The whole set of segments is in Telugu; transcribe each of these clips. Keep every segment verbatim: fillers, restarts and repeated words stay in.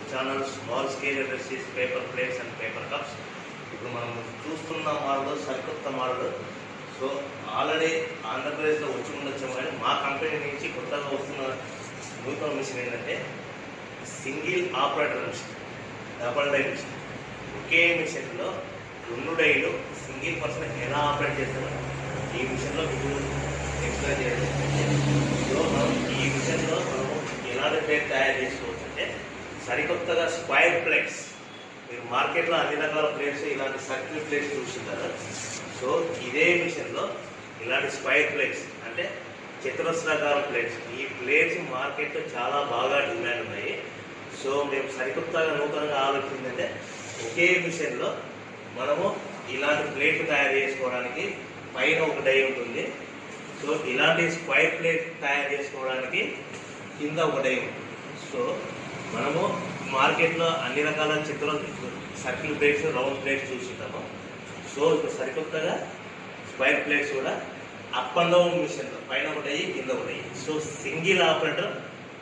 Channel small scale industries paper plates and paper cups. ఇప్పుడు మనం చూస్తున్న మోడల్ సరికొత్త మోడల్. సో ఆల్రెడీ ఆంధ్రప్రదేశ్లో వచ్చి ఉండొచ్చాము, కానీ మా కంపెనీ నుంచి కొత్తగా వస్తున్న నూతన మిషన్ ఏంటంటే single operator machine, double die machine. ఒకే మిషన్లో రెండు డైలు సింగిల్ పర్సన్ ఎలా ఆపరేట్ చేస్తారో ఈ మిషన్లో మీకు ఎక్స్ప్లెయిన్ చేయాలి. సో మనం ఈ మిషన్లో మనము ఎలాంటి ప్లేట్ తయారు చేసుకోవచ్చు అంటే సరికొత్తగా స్క్వైర్ ప్లేట్స్. మీరు మార్కెట్లో అన్ని రకాల ప్లేట్స్ ఇలాంటి సర్కిల్ ప్లేట్స్ చూస్తుంటారు. సో ఇదే మిషన్లో ఇలాంటి స్క్వైర్ ప్లేట్స్ అంటే చతురస్రాకార ప్లేట్స్, ఈ ప్లేట్స్ మార్కెట్లో చాలా బాగా డిమాండ్ ఉన్నాయి. సో మేము సరికొత్తగా నూతనంగా ఆలోచించిందంటే ఒకే మిషన్లో మనము ఇలాంటి ప్లేట్లు తయారు చేసుకోవడానికి పైన ఒక డై ఉంటుంది. సో ఇలాంటి స్క్వైర్ ప్లేట్ తయారు చేసుకోవడానికి కింద ఒక డై ఉంటుంది. సో మనము మార్కెట్లో అన్ని రకాల చిత్ర సర్కిల్ ప్లేట్స్, రౌండ్ ప్లేట్స్ చూస్తుంటాము. సో ఇప్పుడు సరికొత్తగా స్క్వైర్ ప్లేట్స్ కూడా అప్ అండ్ డౌన్ మిషన్లో పైన ఒక డై కింద ఒక die. So single operator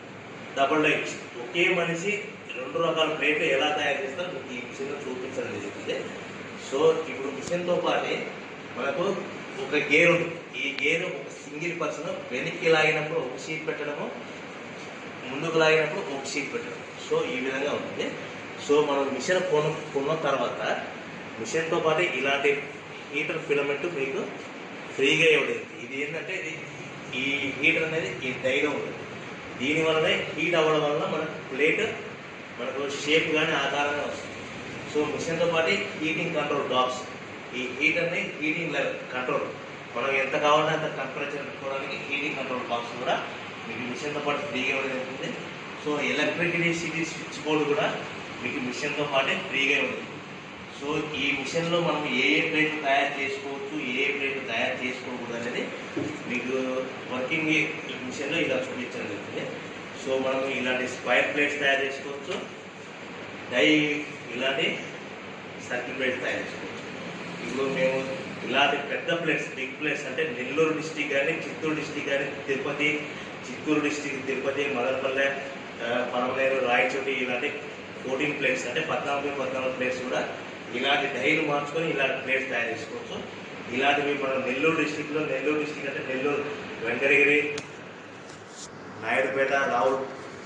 double die machine. ఒకే మనిషి రెండు రకాల ప్లేట్లు ఎలా తయారు చేస్తారో మీకు ఈ మిషన్లో చూపించడం జరుగుతుంది. సో ఇప్పుడు మిషన్తో పాటు మనకు ఒక గేర్ ఉంటుంది. ఈ గేర్ ఒక సింగిల్ పర్సన్ వెనక్కి లాగినప్పుడు ఒక షీట్ పెట్టడము, ముందుకు లాగినప్పుడు ఒక షీట్ పెట్టడం. సో ఈ విధంగా ఉంటుంది. సో మనం మిషన్ కొను కొన్న తర్వాత మిషన్తో పాటు ఇలాంటి హీటర్ ఫిలమెంట్ మీకు ఫ్రీగా ఇవ్వలేదు. ఇది ఏంటంటే ఇది ఈ హీటర్ అనేది ఈ డైలో ఉంటుంది. దీనివల్లనే హీట్ అవ్వడం వల్ల మనకు ప్లేట్ మనకు షేప్ కానీ ఆకారంగా వస్తుంది. సో మిషన్తో పాటు హీటింగ్ కంట్రోల్ డాక్స్, ఈ హీటర్ని హీటింగ్ లెవెల్ కంట్రోల్ మనం ఎంత కావాలంటే అంత టెంపరేచర్ పెట్టుకోవడానికి హీటింగ్ కంట్రోల్ బాక్స్ కూడా మీకు మిషన్తో పాటు ఫ్రీగా ఉంటుంది. సో ఎలక్ట్రిసిటీ స్విచ్ బోర్డు కూడా మీకు మిషన్తో పాటే ఫ్రీగా ఉంటుంది. సో ఈ మిషన్లో మనం ఏ ఏ ప్లేట్ తయారు చేసుకోవచ్చు, ఏ ఏ ప్లేట్ తయారు చేసుకోకూడదు అనేది మీకు వర్కింగ్ ఈ మిషన్లో ఇలా చూపించడం జరుగుతుంది. సో మనం ఇలాంటి స్క్వైర్ ప్లేట్స్ తయారు చేసుకోవచ్చు, డై ఇలాంటి సర్కిల్ ప్లేట్స్ తయారు చేసుకోవచ్చు. ఇప్పుడు మేము ఇలాంటి పెద్ద ప్లేట్స్, బిగ్ ప్లేట్స్ అంటే నెల్లూరు డిస్టిక్ కానీ, చిత్తూరు డిస్టిక్ కానీ, తిరుపతి, చిత్తూరు డిస్టిక్, తిరుపతి, మదనపల్లె, పనమనేరు, రాయచోటి ఇలాంటి ఫోర్టీన్ ప్లేట్స్ అంటే పద్నాలుగు పద్నాలుగు ప్లేట్స్ కూడా ఇలాంటి డైలు మార్చుకొని ఇలాంటి ప్లేట్స్ తయారు చేసుకోవచ్చు. ఇలాంటివి మనం నెల్లూరు డిస్టిక్లో, నెల్లూరు డిస్టిక్ అంటే నెల్లూరు, వెంకటగిరి, నాయుడుపేట, రావుల్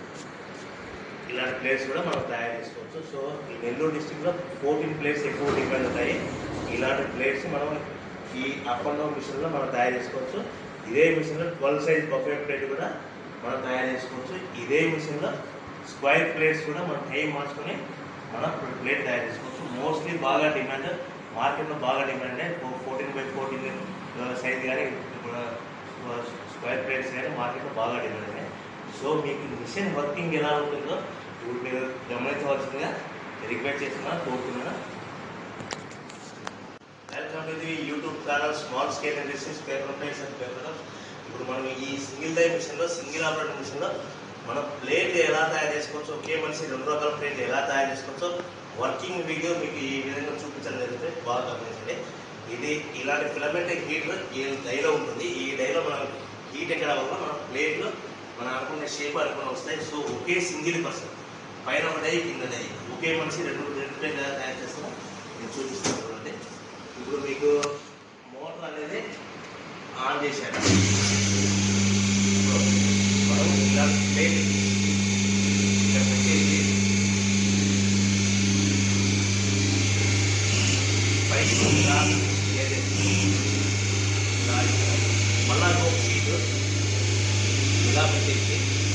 ఇలాంటి ప్లేట్స్ కూడా మనం తయారు చేసుకోవచ్చు. సో ఈ నెల్లూరు డిస్టిక్లో ఫోర్టీన్ ప్లేట్స్ ఎక్కువ డిపెండ్ అవుతాయి. ఇలాంటి ప్లేట్స్ మనం ఈ అప్ అండ్ డౌన్ మిషన్లో మనం తయారు చేసుకోవచ్చు. ఇదే మిషన్లో ట్వెల్వ్ సైజ్ బఫే ప్లేట్ కూడా మనం తయారు చేసుకోవచ్చు. ఇదే మిషన్లో స్క్వైర్ ప్లేట్స్ కూడా మనం టైం మార్చుకొని మనం ప్లేట్ తయారు చేసుకోవచ్చు. మోస్ట్లీ బాగా డిమాండ్ మార్కెట్లో బాగా demand fourteen by fourteen size కానీ స్క్వైర్ ప్లేట్స్ కానీ మార్కెట్లో బాగా డిమాండ్ ఉన్నాయి. సో మీకు మిషన్ వర్కింగ్ ఎలా ఉంటుందో ఇప్పుడు మీరు గమనించవలసిందిగా రిక్వెస్ట్ చేస్తున్నా, కోరుతున్నాను. Welcome to the YouTube channel small scale industries paper plates and paper cups. ఇప్పుడు మనం ఈ సింగిల్ డై మిషన్లో, సింగిల్ ఆపరేటర్ మిషన్లో మనం ప్లేట్ ఎలా తయారు చేసుకోవచ్చు, ఒకే మనిషి రెండు రకాల ప్లేట్ ఎలా తయారు చేసుకోవచ్చో వర్కింగ్ వీడియో మీకు ఈ విధంగా చూపించడం జరుగుతుంది. బాగా గమనించండి. ఇది ఇలాంటి ఫిలమెంట్ హీటర్ ఈ డైలో ఉంటుంది. ఈ డైలో మనం హీట్ ఎక్కడం వల్ల మన ప్లేట్లు మనం అనుకునే షేప్ అనుకుని వస్తాయి. సో ఒకే సింగిల్ పర్సన్ పైన ఒక డై, కింద డై, ఒకే మనిషి రెండు రెండు ప్లేట్ ఎలా తయారు చేస్తామో నేను చూపిస్తాను చూడండి. ఇప్పుడు మీకు మోటార్ అనేది ఆన్ చేశాను. మనం ఇలా ప్లేట్ ఇక్కడ పెట్టేసి పైకి ఇలా మళ్ళా ఒక సీటు ఇలా పెట్టేసి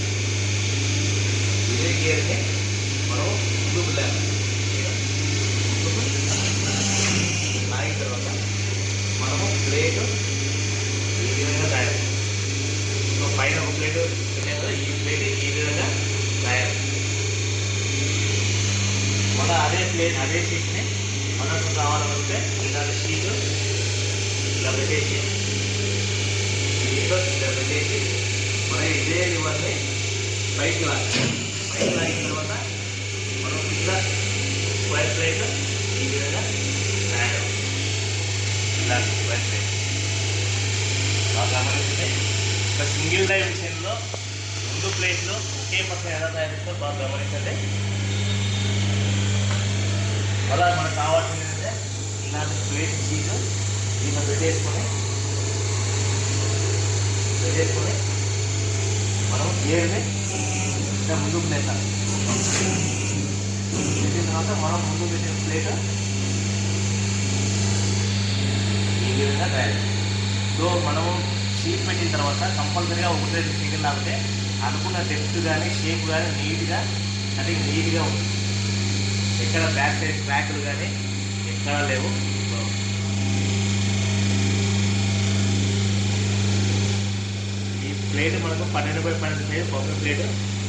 ఇదే గేర్ని మనం ముందుకు లేక లాగిన తర్వాత మనము ప్లేట్ ఈ విధంగా తయారు. సో పైన ఒక ప్లేట్ పెట్టాం కదా, ఈ ప్లేట్ ఈ విధంగా తయారు. మళ్ళీ అదే ప్లేట్ అదే షీట్ని మనకు కావాలంటే ఇలాంటి షీట్ ఇలా పెట్టేసి దీంట్లో ఇలా పెట్టేసి మనం ఇదే లివర్ని పైకి లాగి పైకి లాగిన తర్వాత మనం ఇలా స్క్వైర్ ప్లేట్ ఈ విధంగా తయారు. ఇలాంటి స్క్వైర్ ప్లేట్ బాగా గమనించండి. ఒక సింగిల్ డై మిషన్లో రెండు ప్లేట్లు ఒకే పక్కన ఎలా తయారు చేస్తారో బాగా గమనించండి. మళ్ళీ మనకు కావాల్సింది ఏంటంటే ఇలాంటి ప్లేట్ షీట్ దీంట్లో పెట్టేసుకొని పెట్టేసుకొని మనం గేర్ని ఇలా ముందుకు పెట్టాలి. పెట్టిన తర్వాత మనం ముందు పెట్టిన ప్లేట్ ఈ విధంగా తయారు. సో మనము షీట్ పెట్టిన తర్వాత కంపల్సరీగా ఒకటి రెండు సెకండ్ లాగితే అనుకున్న డెప్త్ కానీ షేప్ కానీ నీట్గా కటింగ్ నీట్గా ఉంటుంది. ఎక్కడ బ్యాక్ సైడ్ క్రాక్లు కానీ ఎక్కడా లేవు. ఈ ప్లేట్ మనకు పన్నెండు బై పన్నెండు సైజ్ బొమ్మ ప్లేట్.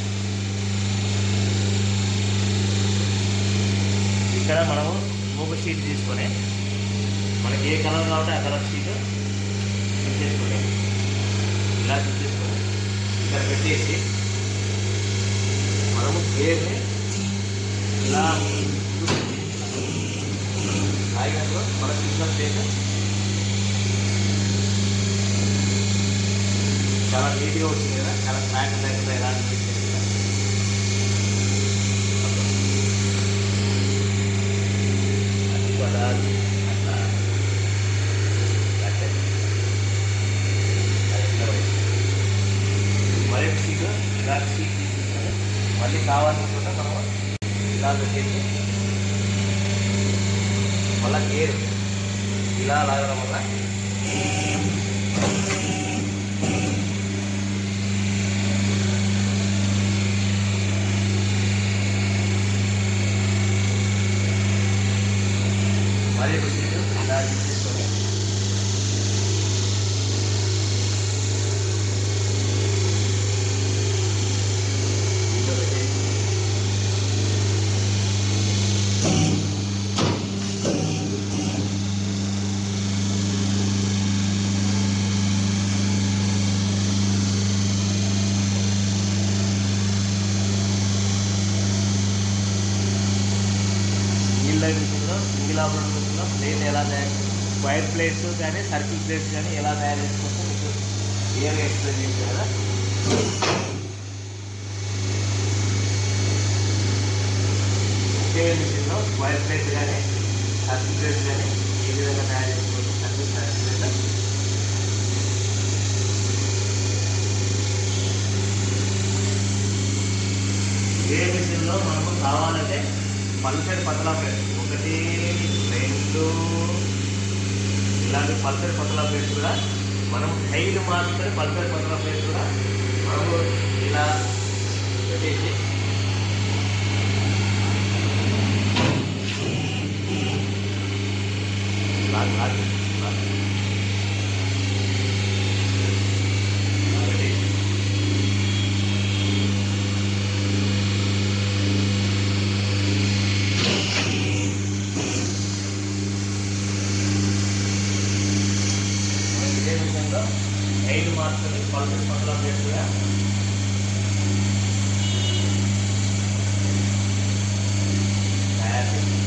ఇక్కడ మనము ఇంకొక షీట్ తీసుకొని మనకి ఏ కలర్ కావాలంటే ఆ కలర్ షీట్ తీసేసుకొని ఇలా తీసేసుకొని ఇక్కడ పెట్టేసి మనము గేర్ని ఇలా ఆగినప్పుడు మన సిగ్నల్ ప్లేట్ చాలా నీట్గా వచ్చింది కదా, చాలా క్రాక్ లేకుండా ఎలా అనిపించింది కదా. అది కూడా అట్లా మరీ సీట్ ఇలా సీట్ తీసుకొని మళ్ళీ కావాలనుకుంటే మనం ఇలా పెట్టేసి మళ్ళీ గేర్ ఇలా లాగడం వల్ల మరీ సీట్ ఇలా తీసుకొని విషయంలో సింగిల్ ఆపరేటర్ విషయంలో ప్లేట్ ఎలా తయారు స్క్వైర్ ప్లేట్స్ కానీ సర్కిల్ ప్లేట్స్ కానీ ఎలా తయారు చేసుకోవచ్చు మీకు క్లియర్గా ఎక్స్ప్లెయిన్ చేశారు కదా. ఒకే విషయంలో స్క్వైర్ ప్లేట్స్ కానీ సర్కిల్ ప్లేట్స్ కానీ ఏ విధంగా తయారు చేసుకోవచ్చు సర్కిల్ సర్కిల్ ఏ విషయంలో మనకు కావాలంటే పల్సర్ పతలా ప్లేట్ ఒకటి రెండు ఇలాంటి పల్సర్ పతలా ప్లేట్స్ కూడా మనం హైట్ మాత్రమే పల్సర్ పతలా ప్లేట్స్ కూడా మనము ఇలా పెట్టేసి లాగ్ లాగ్ లాగ్ ఐదు మార్కులు పల్సర్ పతలా ప్లేట్స్ కూడా తయారు చేసి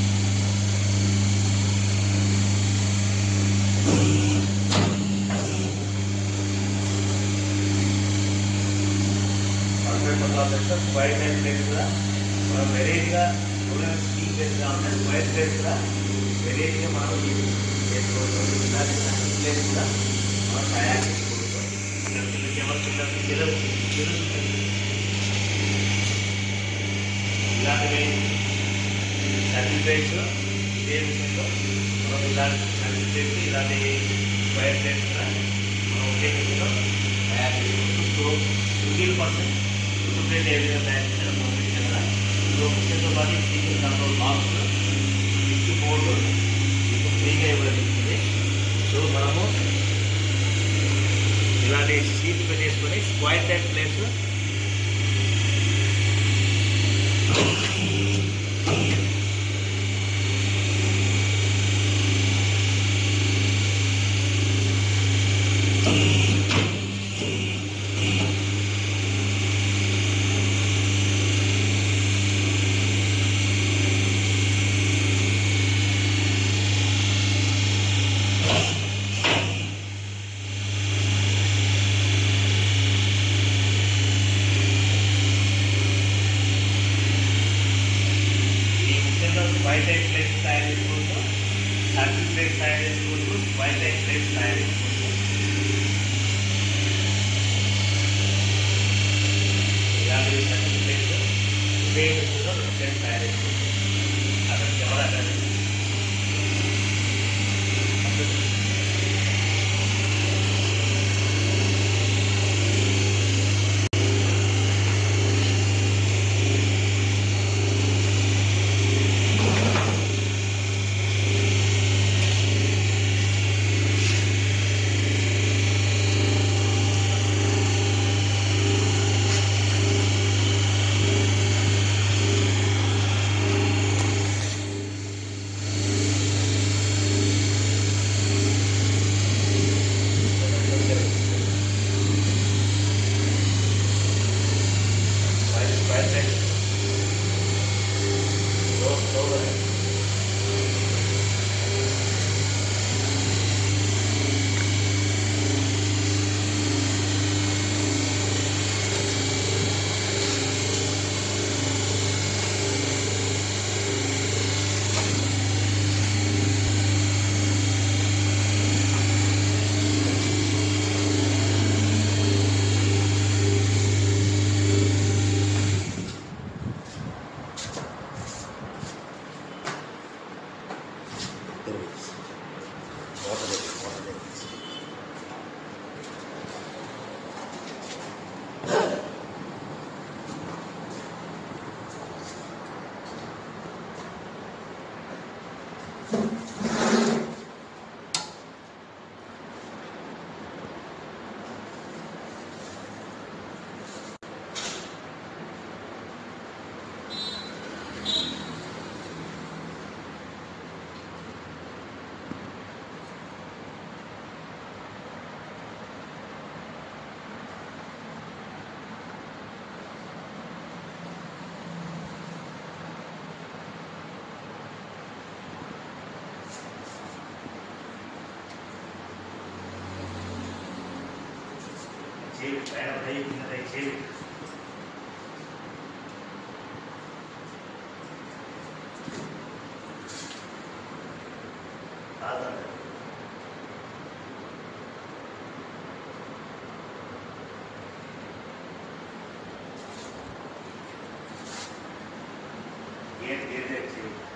పల్సర్ పతలా ప్లేట్స్ వైట్ లైన్ ప్లేట్స్ కూడా మనం వెరైటీగా స్టీల్ ప్లేట్స్ కావాలంటే వైట్ ప్లేట్స్ కూడా వెరైటీగా మనం యూజ్ చేసుకోవచ్చు. ఇలాంటి ప్లేట్స్ కూడా మనం తయారు చేసుకోవచ్చు. ఇలాంటివి సర్కిల్ ప్లేట్స్ ఇదే విషయంలో మనం ఇలాంటి సర్కిల్ ప్లేట్స్ ఇలాంటి వైర్ ప్లేట్స్ కూడా మనం ఒకే విధంగా తయారు చేసుకోవచ్చు. So single person food plate ఏ విధంగా తయారు చేయాలో పంపించారు కదా. సో మిషన్తో పాటు సీకిల్ కంట్రోల్ బాక్స్ స్విచ్ బోర్డు మీకు ఫ్రీగా ఇవ్వబడుతుంది. సో మనము ఇలాంటి షీట్ పెట్టేసుకొని square type plates white type plates తయారు చేసుకోవచ్చు, సర్కిల్ ప్లేట్స్ తయారు చేసుకోవచ్చు, వైట్ టైప్ ప్లేట్స్ తయారు చేసుకోవచ్చు. ఇలాంటి సర్కిల్ ప్లేట్స్ ఉపయోగించుకుంటూ ప్లేట్స్ తయారు చేసుకోవచ్చు. అక్కడ కెమెరా కానీ చేయి పైన పై కింద పై చేయి కాదండి. గేట్ గేట్ చేయి